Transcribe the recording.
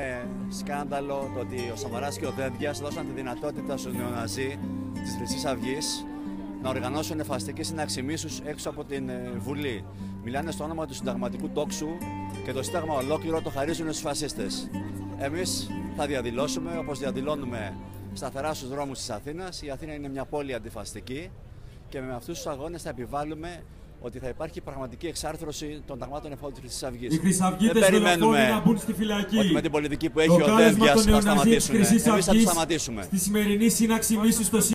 Σκάνδαλο το ότι ο Σαμαράς και ο Δένδιας δώσαν τη δυνατότητα στους νεοναζί της Χρυσής Αυγής να οργανώσουν νεφαστική σύναξη μίσους έξω από την Βουλή. Μιλάνε στο όνομα του συνταγματικού τόξου και το Σύνταγμα ολόκληρο το χαρίζουν στους φασίστες. Εμείς θα διαδηλώσουμε όπως διαδηλώνουμε σταθερά στους δρόμους της Αθήνας. Η Αθήνα είναι μια πόλη αντιφασιστική και με αυτούς τους αγώνες θα επιβάλλουμε ότι θα υπάρχει πραγματική εξάρθρωση των ταγμάτων εφόδου της Χρυσής Αυγής. Οι χρυσαυγίτες περιμένουμε να μπουν στη φυλακή. ότι με την πολιτική που έχει ο Δένδιας θα σταματήσουν. Εμείς θα τους σταματήσουμε. Στη σημερινή σύναξη μίσους στο